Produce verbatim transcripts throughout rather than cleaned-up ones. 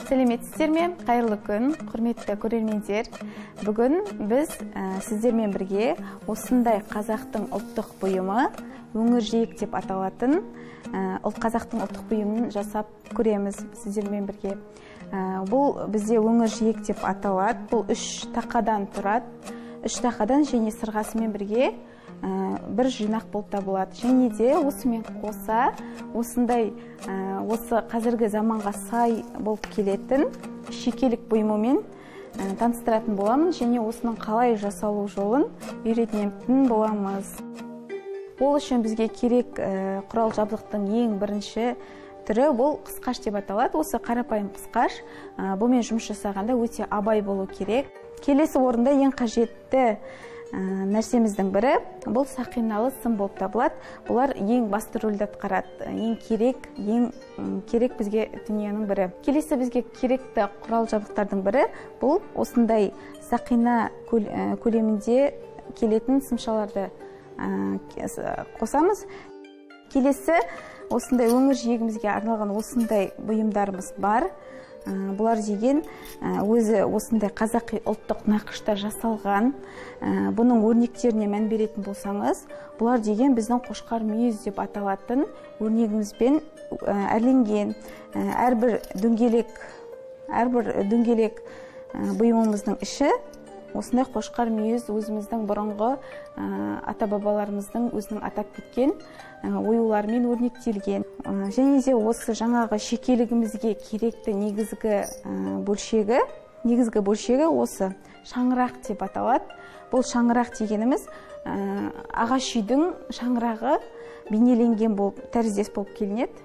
Сәлеметсіздер ме? Қайырлы күн, құрметті көрермендер. Бүгін біз сіздермен бірге осындай қазақтың ұлттық бұйымы, өңір жиек деп аталатын қазақтың ұлттық бұйымын жасап көреміз сіздермен бірге. Бұл бізде өңір жиек деп аталады. Бұл үш тақадан тұрады. Үш тақадан және сырғасымен бірге бір жинақ болып табылады. Және де осымен қоса осындай осы қазіргі заманға сай болып келетін шекелік бұйымымен таныстыратын боламын және осының қалай жасалу жолын үйрететін боламыз. Ол үшін бізге керек құрал жабдықтың ең бірінші түрі бұл қысқаш деп аталады. Осы қарапайым қысқаш. Бұмен жұмыс жасағанда өте абай болу керек. Келесі орында ең қажетті нәрсеміздің бірі бұл сақиналы сым болып табылады. Бұлар ең басты рөлді атқарады. Ең керек, ең керек бізге дүниенің бірі. Келесі бізге керекті құрал жабдықтардың бірі бұл осындай сақина көлемінде келетін сымшаларды қосамыз. Келесі осындай өңір жиегімізге арналған осындай бұйымдарымыз бар. Бұлар деген өзі осындай қазақи ұлттық нақышта жасалған. Бұның өрнектеріне мән беретін болсаңыз, бұлар деген біздің қошқар мүйіз деп аталатын өрнегімізбен әрленген. Әрбір дөңгелек, әрбір дөңгелек бұйымымыздың іші осындай қошқар мүйіз өзіміздің бұрынғы ата-бабаларымыздың өзінің атап кеткен оюларымен өрнектелген. Және де осы жаңағы шекелігімізге керекті негізгі бөлшегі, негізгі бөлшегі осы шаңырақ деп аталады. Бұл шаңырақ дегеніміз ағаш үйдің шаңырағы бейнеленген болып, тәріздес болып келінеді.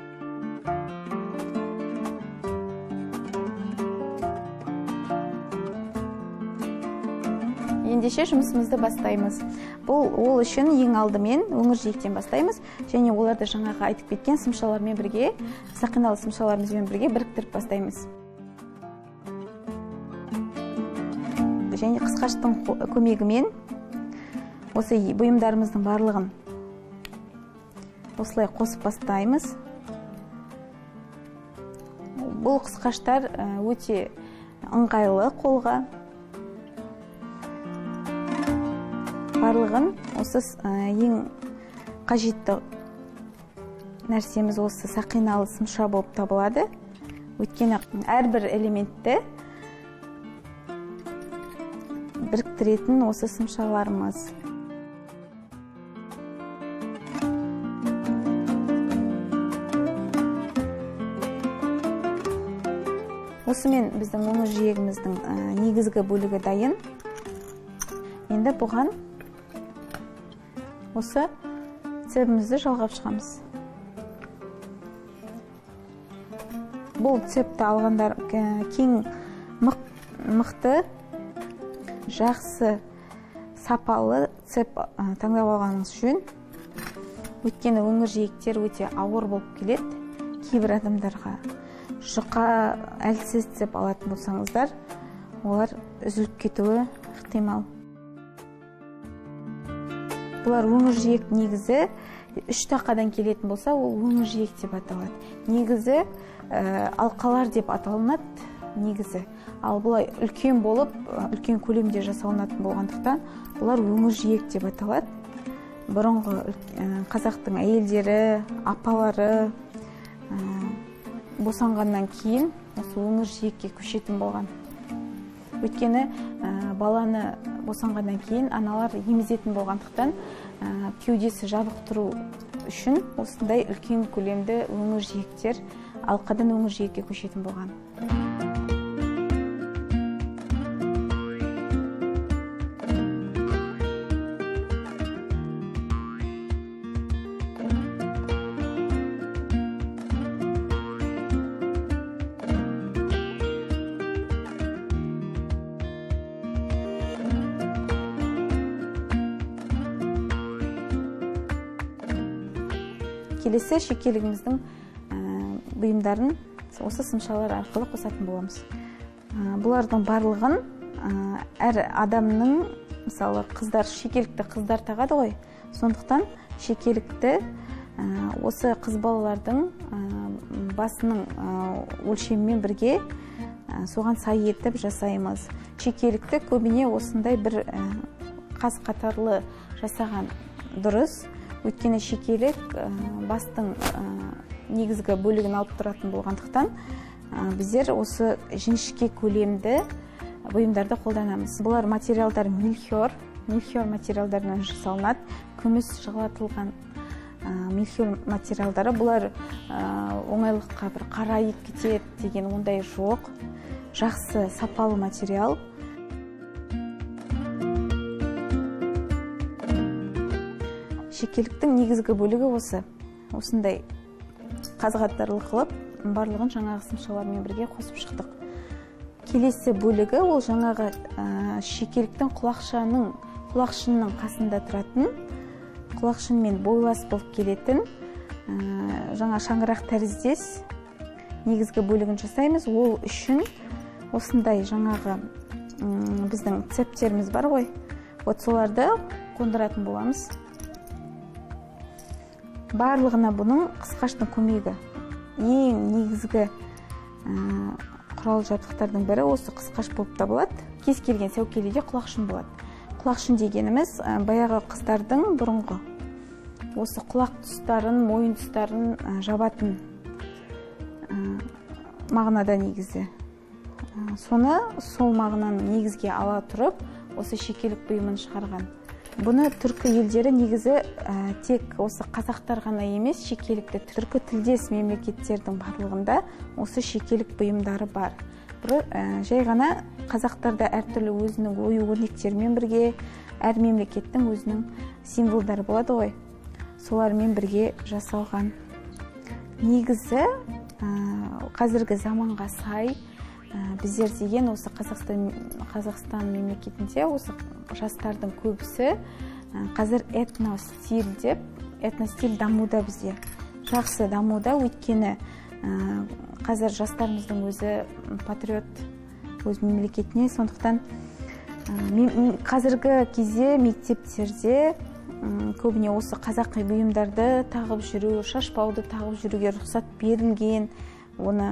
Ендеше жұмысымызды бастаймыз. Бұл ол үшін ең алдымен өңір жиектен бастаймыз және оларды жаңағы айтып кеткен сымшалармен бірге, сақиналы сымшаларымызбен бірге біріктіріп бастаймыз. Және қысқаштың көмегімен осы бұйымдарымыздың барлығын осылай қосып бастаймыз. Бұл қысқаштар өте ыңғайлы қолға. Барлығын осы ең қажетті нәрсеміз осы сақиналы сымша болып табылады. Өйткені әрбір элементті біріктіретін осы сымшаларымыз. Осымен біздің өңір жиегіміздің негізгі бөлігі дайын. Енді бұған осы цепімізді жалғап шығамыз. Бұл цепті алғандар кең мықты, жақсы, сапалы цеп таңдап алғаныңыз жөн. Өйткені өңір жиектер өте ауыр болып келеді. Кейбір адамдарға жұқа әлсіз цеп алатын болсаңыздар, олар үзіліп кетуі ықтимал. Бұлар өңір жиек негізі үш тақадан келетін болса, ол өңір жиек деп аталады. Негізі алқалар деп аталынады негізі. Ал бұлай үлкен болып, үлкен көлемде жасалынатын болғандықтан, бұлар өңір жиек деп аталады. Бұрынғы қазақтың әйелдері, апалары босанғаннан кейін осы өңір жиекке көшетін болған. Өйткені баланы босанғаннан кейін аналар емізетін болғандықтан кеудесі жабық тұру үшін осындай үлкен көлемді өңір жиектер алқадан өңір жиекке көшетін болған. Келесі шекелігіміздің бұйымдарын осы сымшалар арқылы қосатын боламыз. Бұлардың барлығын әр адамның, мысалы қыздар, шекелікті қыздар тағады ғой. Сондықтан шекелікті осы қыз балалардың басының өлшемімен бірге соған сай етіп жасаймыз. Шекелікті көбіне осындай бір қаз қатарлы жасаған дұрыс. Өйткені шекелік бастың негізгі бөлігін алып тұратын болғандықтан біздер осы жіңішке көлемді бұйымдарды қолданамыз. Бұлар материалдар мельхиор, мельхиор материалдарынан жасалынады. Күміс жығылатылған мельхиор материалдары. Бұлар оңайлыққа бір қарайып кетеді деген ондай жоқ. Жақсы, сапалы материал. Шекеліктің негізгі бөлігі осы. Осындай қаз-қатарлы қылып, барлығын жаңағы сымшалармен бірге қосып шықтық. Келесі бөлігі ол жаңағы шекеліктің құлақшаның, құлақшынның қасында тұратын, құлақшынмен бойлас болып келетін жаңа шаңырақ тәріздес негізгі бөлігін жасаймыз. Ол үшін осындай жаңағы біздің цептеріміз бар ғой. Вот соларды қондыратын боламыз. Барлығына бұның қысқаштың көмегі. Ең негізгі құрал жабдықтардың бірі осы қысқаш болып табылады. Кез келген сәукеледе құлақшын болады. Құлақшын дегеніміз баяғы қыздардың бұрынғы осы құлақ тұстарын, мойын тұстарын жабатын мағынада негізі. Соны сол мағынаның негізге ала тұрып, осы шекелік бұйымын шығарған. Бұны түркі елдері негізі тек осы қазақтар ғана емес, шекелікті түркі тілдес мемлекеттердің барлығында осы шекелік бұйымдары бар. Бір жай ғана қазақтарда әртүрлі өзінің ою-өрнектерімен бірге, әр мемлекеттің өзінің символдары болады ғой. Солармен бірге жасалған. Негізі қазіргі заманға сай біздер деген осы Қазақстан, Қазақстан мемлекетінде осы жастардың көбісі қазір этностиль деп, этностиль дамуда бізде. Жақсы дамуда, өйткені қазір жастарымыздың өзі патриот өз мемлекетіне, сондықтан қазіргі кезде мектептерде көбіне осы қазақи бұйымдарды тағып жүру, шашбауды тағып жүруге рұқсат берілген. Оны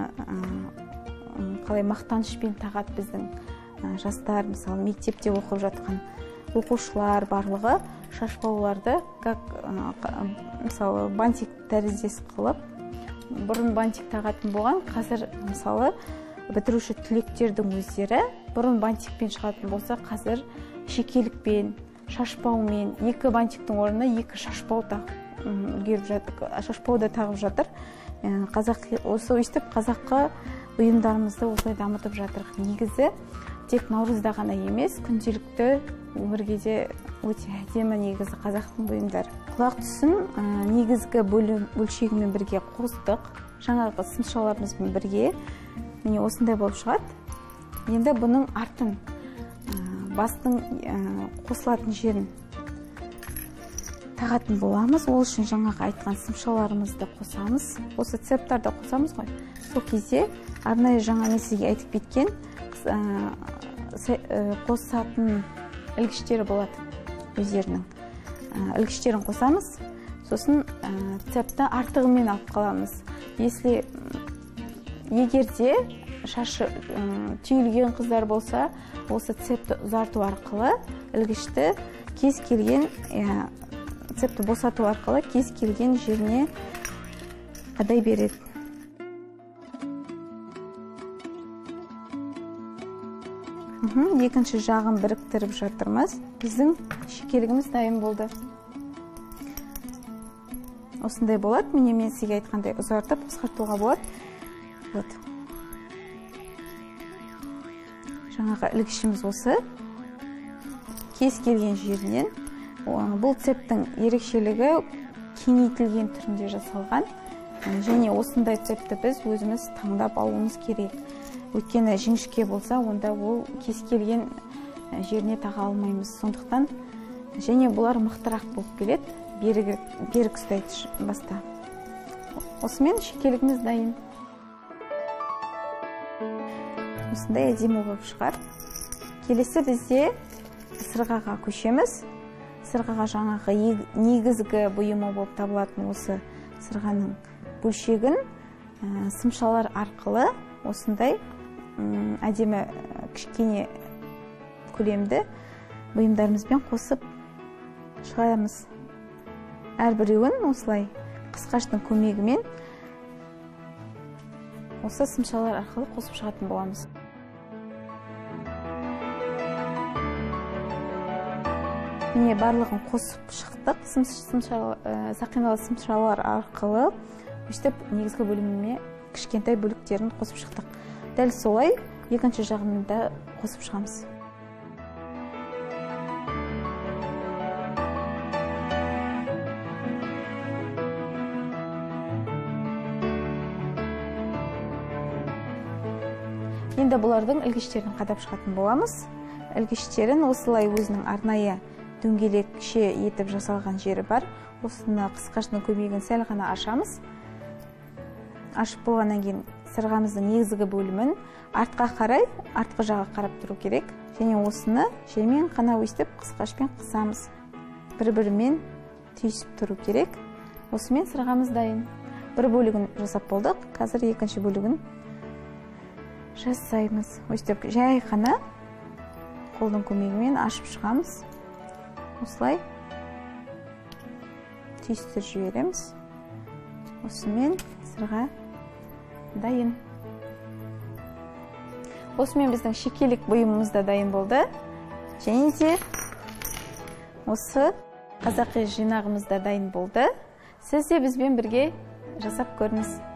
қалай мақтанышпен тағады біздің жастар, мысалы мектепте оқып жатқан оқушылар барлығы шашбауларды как мысалы бантик тәріздес қылып бұрын бантик тағатын болған. Қазір мысалы бітіруші түлектердің өздері бұрын бантикпен шығатын болса, қазір шекелікпен, шашбаумен, екі бантиктің орнына екі шашбау үлгеріп жатыр, шашбау да тағып жатыр. Қазақ осы өйстіп қазаққа бұйымдарымызды осылай дамытып жатыр. Негізі тек наурызда ғана емес, күнделікті өмірге де өте әдемі негізі қазақтың бұйымдары. Құлақ түсін негізгі бөлшегімен бірге қостық. Жаңағы сымшаларымызбен бірге міне осындай болып шығады. Енді бұның артын, бастың қосылатын жерін тағатын боламыз. Ол үшін жаңағы айтқан сымшаларымызды қосамыз. Осы цептарды қосамыз ғой. Сол кезде арнайы жаңа мен сізге айтып кеткен қосатын ілгіштері болады. Өздерінің ілгіштерін қосамыз. Сосын цепті артығымен алып қаламыз. Если егерде шашы түйілген қыздар болса, осы цепті ұзарту арқылы ілгішті кез келген цепті босату арқылы кез келген жеріне қадай береді. Екінші жағын біріктіріп жатырмыз. Біздің шекелігіміз дайын болды. Осындай болады. Міне мен сізге айтқандай ұзартып, қысқартуға болады. Вот. Жаңағы ілгішіміз осы. Кез келген жерінен. Бұл цептің ерекшелігі кеңейтілген түрінде жасалған. Және осындай цепті біз өзіміз таңдап алуымыз керек. Өйткені жіңішке болса, онда ол кез келген жеріне таға алмаймыз. Сондықтан және бұлар мықтырақ болып келеді. Берік ұстайды баста. Осымен шекелігіміз дайын. Осындай әдемі болып шығар. Келесі бізде сырғаға көшеміз. Сырғаға жаңағы негізгі бұйымы болып табылатын осы сырғаның бөлшегін сымшалар арқылы осындай әдемі кішкене көлемді бұйымдарымызбен қосып шығарамыз. Әрбіреуін осылай қысқаштың көмегімен осы сымшалар арқылы қосып шығатын боламыз. Міне барлығын қосып шықтық. Сақиналы сымшалар арқылы өстіп негізгі бөліміне кішкентай бөліктерін қосып шықтық. Дәл солай екінші жағын да қосып шығамыз. Енді бұлардың ілгіштерін қадап шығатын боламыз. Ілгіштерін осылай өзінің арнайы дөңгелекше етіп жасалған жері бар. Осыны қысқаштың көмегін сәл ғана ашамыз. Ашып болғаннан кейін сырғамыздың негізгі бөлімін артқа қарай, артқы жаға қарап тұру керек. Және осыны жермен қана өстіп қысқашпен қысамыз. Бір-бірімен түйісіп тұру керек. Осымен сырғамыз дайын. Бір бөлігін жасап болдық. Қазір екінші бөлігін жасаймыз. Өстіп жай қана қолдың көмегімен ашып шығамыз. Осылай түйістір жібереміз. Осымен сырға дайын. Осымен біздің шекелік бұйымымыз да дайын болды. Және де осы қазақи жинағымыз да дайын болды. Сіз де бізбен бірге жасап көріңіз.